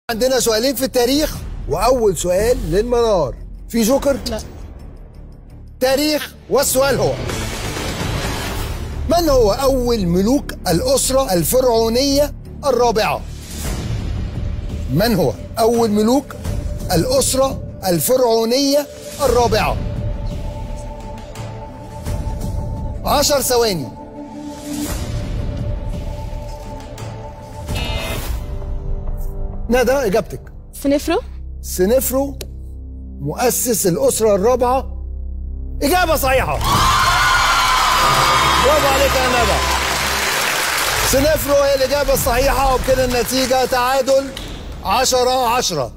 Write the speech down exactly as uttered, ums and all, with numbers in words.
عندنا سؤالين في التاريخ وأول سؤال للمنار. في جوكر؟ لا. تاريخ، والسؤال هو: من هو أول ملوك الأسرة الفرعونية الرابعة؟ من هو أول ملوك الأسرة الفرعونية الرابعة؟ عشر ثواني. ندى، إجابتك؟ سنفرو. سنفرو مؤسس الأسرة الرابعة. إجابة صحيحة. برافو عليك يا ندى. سنفرو هي الإجابة الصحيحة، وبكده النتيجة تعادل عشرة عشرة.